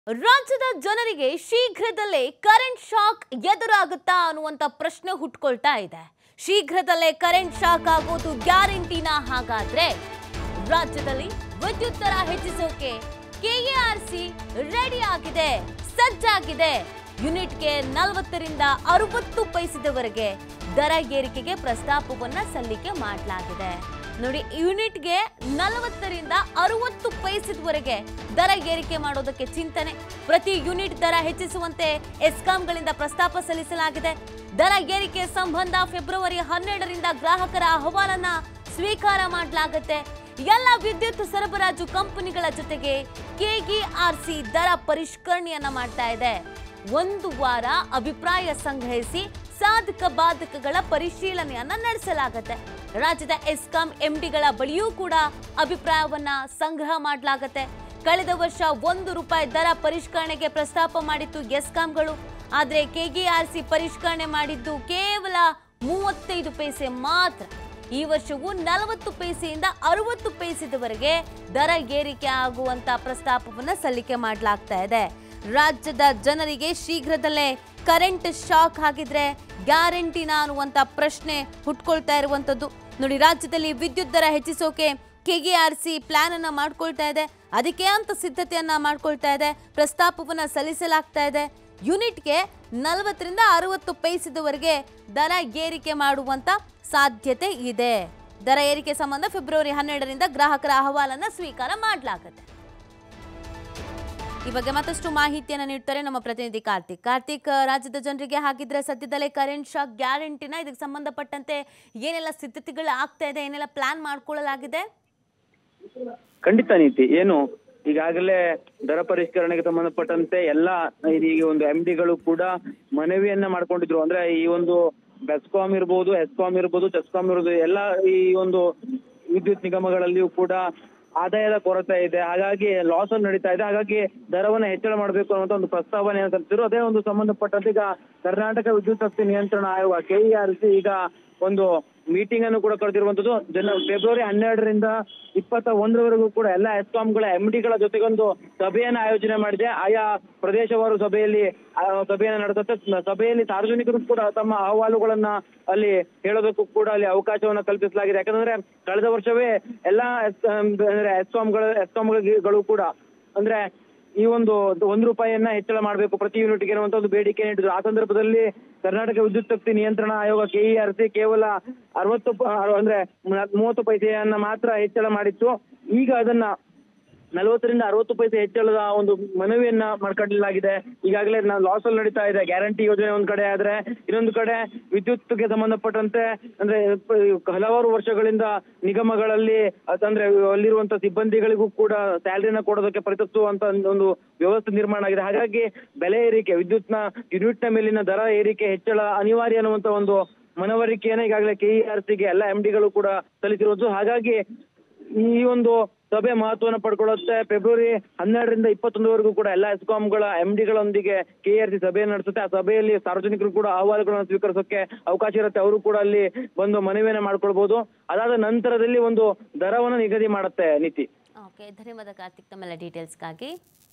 ರಾಜ್ಯದ ಜನರಿಗೆ ಶೀಘ್ರದಲ್ಲೇ ಕರೆಂಟ್ ಶಾಕ್ ಎದುರಾಗುತ್ತಾ ಅನ್ನುವಂತ ಪ್ರಶ್ನೆ ಹುಟ್ಕೊಳ್ತಾ ಇದೆ. ಶೀಘ್ರದಲ್ಲೇ ಕರೆಂಟ್ ಶಾಕ್ ಆಗೋದು ಗ್ಯಾರಂಟಿನಾ? ಹಾಗಾದ್ರೆ ರಾಜ್ಯದಲ್ಲಿ ವಿದ್ಯುತ್ ದರ ಹೆಚ್ಚಿಸೋಕೆ ಕೆಎಆರ್ಸಿ ರೆಡಿ ಆಗಿದೆ, ಸಜ್ಜಾಗಿದೆ. ಯೂನಿಟ್ಗೆ 40 ರಿಂದ 60 ಪೈಸೆವರೆಗೆ ದರ ಏರಿಕೆಗೆ ಪ್ರಸ್ತಾಪವನ್ನ ಸಲ್ಲಿಕೆ ಮಾಡಲಾಗಿದೆ. ನೋಡಿ, ಯೂನಿಟ್ಗೆ 40 ರಿಂದ 60 ಪೈಸೆವರೆಗೆ ದರ ಏರಿಕೆ ಮಾಡೋದಕ್ಕೆ ಚಿಂತನೆ. ಪ್ರತಿ ಯೂನಿಟ್ ದರ ಹೆಚ್ಚಿಸುವಂತೆ ಎಸ್ಕಾಂಗಳಿಂದ ಪ್ರಸ್ತಾಪ ಸಲ್ಲಿಸಲಾಗಿದೆ. ದರ ಏರಿಕೆ ಸಂಬಂಧ ಫೆಬ್ರವರಿ 12 ರಿಂದ ಗ್ರಾಹಕರ ಅಹವಾಲನ್ನ ಸ್ವೀಕಾರ ಮಾಡಲಾಗುತ್ತೆ. ಎಲ್ಲ ವಿದ್ಯುತ್ ಸರಬರಾಜು ಕಂಪನಿಗಳ ಜೊತೆಗೆ ಕೆಇಆರ್ಸಿ ದರ ಪರಿಷ್ಕರಣೆಯನ್ನ ಮಾಡ್ತಾ ಇದೆ. ಒಂದು ವಾರ ಅಭಿಪ್ರಾಯ ಸಂಗ್ರಹಿಸಿ ಸಾಧಕ ಬಾಧಕಗಳ ಪರಿಶೀಲನೆಯನ್ನ ನಡೆಸಲಾಗುತ್ತೆ. ರಾಜ್ಯದ ಎಸ್ಕಾಂ ಎಂಡಿಗಳ ಬಳಿಯೂ ಕೂಡ ಅಭಿಪ್ರಾಯವನ್ನ ಸಂಗ್ರಹ ಮಾಡಲಾಗುತ್ತೆ. ಕಳೆದ ವರ್ಷ ₹1 ದರ ಪರಿಷ್ಕರಣೆಗೆ ಪ್ರಸ್ತಾಪ ಮಾಡಿತ್ತು ಎಸ್ಕಾಂಗಳು. ಆದರೆ ಕೆಇಆರ್ಸಿ ಪರಿಷ್ಕರಣೆ ಮಾಡಿದ್ದು ಕೇವಲ 35 ಪೈಸೆ ಮಾತ್ರ. ಈ ವರ್ಷವೂ 40 ಪೈಸೆಯಿಂದ 60 ಪೈಸೆವರೆಗೆ ದರ ಏರಿಕೆ ಆಗುವಂತ ಪ್ರಸ್ತಾಪವನ್ನ ಸಲ್ಲಿಕೆ ಮಾಡಲಾಗ್ತಾ ಇದೆ. ರಾಜ್ಯದ ಜನರಿಗೆ ಶೀಘ್ರದಲ್ಲೇ ಕರೆಂಟ್ ಶಾಕ್ ಆಗಿದ್ರೆ ಗ್ಯಾರಂಟಿನಾ ಅನ್ನುವಂತ ಪ್ರಶ್ನೆ ಹುಟ್ಕೊಳ್ತಾ ಇರುವಂತದ್ದು. ನೋಡಿ, ರಾಜ್ಯದಲ್ಲಿ ವಿದ್ಯುತ್ ದರ ಹೆಚ್ಚಿಸೋಕೆ ಕೆಇಆರ್ಸಿ ಪ್ಲಾನ್ ಅನ್ನ ಮಾಡ್ಕೊಳ್ತಾ ಇದೆ. ಅದಕ್ಕೆ ಅಂತ ಸಿದ್ಧತೆಯನ್ನ ಮಾಡ್ಕೊಳ್ತಾ ಇದೆ. ಪ್ರಸ್ತಾಪವನ್ನ ಸಲ್ಲಿಸಲಾಗ್ತಾ ಇದೆ. ಯೂನಿಟ್ಗೆ 40 ರಿಂದ 60 ಪೈಸೆವರೆಗೆ ದರ ಏರಿಕೆ ಮಾಡುವಂತ ಸಾಧ್ಯತೆ ಇದೆ. ದರ ಏರಿಕೆ ಸಂಬಂಧ ಫೆಬ್ರವರಿ 12 ರಿಂದ ಗ್ರಾಹಕರ ಅಹವಾಲನ್ನ ಸ್ವೀಕಾರ ಮಾಡಲಾಗುತ್ತೆ. ಈ ಬಗ್ಗೆ ಮತ್ತಷ್ಟು ಮಾಹಿತಿಯನ್ನು ನೀಡ್ತಾರೆ ನಮ್ಮ ಪ್ರತಿನಿಧಿ ಕಾರ್ತಿಕ್. ರಾಜ್ಯದ ಜನರಿಗೆ ಹಾಗಿದ್ರೆ ಸದ್ಯದಲ್ಲೇ ಕರೆಂಟ್ ಶಾಕ್ ಗ್ಯಾರಂಟಿನ? ಇದಕ್ಕೆ ಸಂಬಂಧಪಟ್ಟಂತೆ ಏನೆಲ್ಲ ಸಿದ್ಧತೆಗಳು ಆಗ್ತಾ ಇದೆ, ಏನೆಲ್ಲ ಪ್ಲಾನ್ ಮಾಡ್ಕೊಳ್ಳಲಾಗಿದೆ? ಖಂಡಿತ ನೀತಿ ಏನು ಈಗಾಗಲೇ ದರ ಪರಿಷ್ಕರಣೆಗೆ ಸಂಬಂಧಪಟ್ಟಂತೆ ಎಲ್ಲ ಈ ಒಂದು ಎಂಡಿಗಳು ಕೂಡ ಮನವಿಯನ್ನ ಮಾಡ್ಕೊಂಡಿದ್ರು. ಅಂದ್ರೆ ಈ ಒಂದು ಬೆಸ್ಕಾಂ ಇರ್ಬೋದು, ಎಸ್ಕಾಂ ಇರ್ಬೋದು, ಚೆಸ್ಕಾಂ ಇರ್ಬೋದು, ಎಲ್ಲ ಈ ಒಂದು ವಿದ್ಯುತ್ ನಿಗಮಗಳಲ್ಲಿಯೂ ಕೂಡ ಆದಾಯದ ಕೊರತೆ ಇದೆ. ಹಾಗಾಗಿ ಲಾಸ್ ಅಲ್ಲಿ ನಡೀತಾ ಇದೆ. ಹಾಗಾಗಿ ದರವನ್ನ ಹೆಚ್ಚಳ ಮಾಡಬೇಕು ಅನ್ನುವಂತ ಒಂದು ಪ್ರಸ್ತಾವನೆ ಸಲ್ಲಿಸಿದ್ರು. ಅದೇ ಒಂದು ಸಂಬಂಧಪಟ್ಟಂತೆ ಈಗ ಕರ್ನಾಟಕ ವಿದ್ಯುತ್ ಶಕ್ತಿ ನಿಯಂತ್ರಣ ಆಯೋಗ ಕೆಇಆರ್ಸಿ ಈಗ ಒಂದು ಮೀಟಿಂಗ್ ಅನ್ನು ಕೂಡ ಕರೆದಿರುವಂತದ್ದು. ಫೆಬ್ರವರಿ 12 ರಿಂದ 21 ಕೂಡ ಎಲ್ಲ ಎಸ್ಕಾಂಗಳ ಎಂಡಿಗಳ ಜೊತೆಗೊಂದು ಸಭೆಯನ್ನ ಆಯೋಜನೆ ಮಾಡಿದೆ. ಆಯಾ ಪ್ರದೇಶವಾರು ಸಭೆಯನ್ನ ನಡೆಸುತ್ತೆ. ಸಭೆಯಲ್ಲಿ ಸಾರ್ವಜನಿಕರು ಕೂಡ ತಮ್ಮ ಅಹವಾಲುಗಳನ್ನ ಅಲ್ಲಿ ಹೇಳೋದಕ್ಕೂ ಕೂಡ ಅಲ್ಲಿ ಅವಕಾಶವನ್ನ ಕಲ್ಪಿಸಲಾಗಿದೆ. ಯಾಕಂದ್ರೆ ಕಳೆದ ವರ್ಷವೇ ಎಲ್ಲಾ ಎಸ್ಕಾಂಗಳು ಕೂಡ ಅಂದ್ರೆ ಈ ಒಂದು ₹1 ಹೆಚ್ಚಳ ಮಾಡಬೇಕು ಪ್ರತಿ ಯೂನಿಟ್ಗೆ ಅನ್ನುವಂತ ಒಂದು ಬೇಡಿಕೆ ನೀಡಿದ್ರು. ಆ ಸಂದರ್ಭದಲ್ಲಿ ಕರ್ನಾಟಕ ವಿದ್ಯುತ್ ಶಕ್ತಿ ನಿಯಂತ್ರಣ ಆಯೋಗ ಕೆಇಆರ್ಸಿ ಕೇವಲ 30 ಪೈಸೆಯನ್ನ ಮಾತ್ರ ಹೆಚ್ಚಳ ಮಾಡಿತ್ತು. ಈಗ ಅದನ್ನ 40 ರಿಂದ 60 ಪೈಸೆ ಹೆಚ್ಚಳದ ಒಂದು ಮನವಿಯನ್ನ ಮಾಡ್ಕೊಳ್ಳಲಾಗಿದೆ. ಈಗಾಗಲೇ ಲಾಸ್ ಅಲ್ಲಿ ನಡೀತಾ ಇದೆ ಗ್ಯಾರಂಟಿ ಯೋಜನೆ ಒಂದ್ ಕಡೆ ಆದ್ರೆ, ಇನ್ನೊಂದು ಕಡೆ ವಿದ್ಯುತ್ಗೆ ಸಂಬಂಧಪಟ್ಟಂತೆ ಅಂದ್ರೆ ಹಲವಾರು ವರ್ಷಗಳಿಂದ ನಿಗಮಗಳಲ್ಲಿ ಅಂದ್ರೆ ಅಲ್ಲಿರುವಂತ ಸಿಬ್ಬಂದಿಗಳಿಗೂ ಕೂಡ ಸ್ಯಾಲರಿನ ಕೊಡೋದಕ್ಕೆ ಪರಿತಪಿಸುವಂತ ಒಂದು ವ್ಯವಸ್ಥೆ ನಿರ್ಮಾಣ ಆಗಿದೆ. ಹಾಗಾಗಿ ಬೆಲೆ ಏರಿಕೆ, ವಿದ್ಯುತ್ನ ಯೂನಿಟ್ನ ಮೇಲಿನ ದರ ಏರಿಕೆ ಹೆಚ್ಚಳ ಅನಿವಾರ್ಯ ಅನ್ನುವಂತ ಒಂದು ಮನವರಿಕೆಯನ್ನ ಈಗಾಗಲೇ ಕೆಇಆರ್ಸಿಗೆ ಎಲ್ಲ ಎಂಡಿಗಳು ಕೂಡ ಸಲ್ಲಿಸಿರುವುದು. ಹಾಗಾಗಿ ಈ ಒಂದು ಸಭೆ ಮಹತ್ವವನ್ನು ಪಡ್ಕೊಳ್ಳುತ್ತೆ. ಫೆಬ್ರವರಿ 12 ರಿಂದ 21 ಕೂಡ ಎಲ್ಲ ಎಸ್ಕಾಂಗಳ ಎಂಡಿಗಳೊಂದಿಗೆ ಕೆಇಆರ್ಸಿ ಸಭೆಯನ್ನು ನಡೆಸುತ್ತೆ. ಆ ಸಭೆಯಲ್ಲಿ ಸಾರ್ವಜನಿಕರು ಕೂಡ ಅಹವಾಲುಗಳನ್ನು ಸ್ವೀಕರಿಸೋಕೆ ಅವಕಾಶ ಇರುತ್ತೆ. ಅವರು ಕೂಡ ಅಲ್ಲಿ ಬಂದು ಮನವಿಯನ್ನ ಮಾಡ್ಕೊಳ್ಬಹುದು. ಅದಾದ ನಂತರದಲ್ಲಿ ಒಂದು ದರವನ್ನು ನಿಗದಿ ಮಾಡುತ್ತೆ ನೀತಿ. ಓಕೆ, ಧನ್ಯವಾದ ಕಾರ್ತಿಕ್ ತಮ್ಮೆಲ್ಲ ಡೀಟೇಲ್ಸ್ಗಾಗಿ.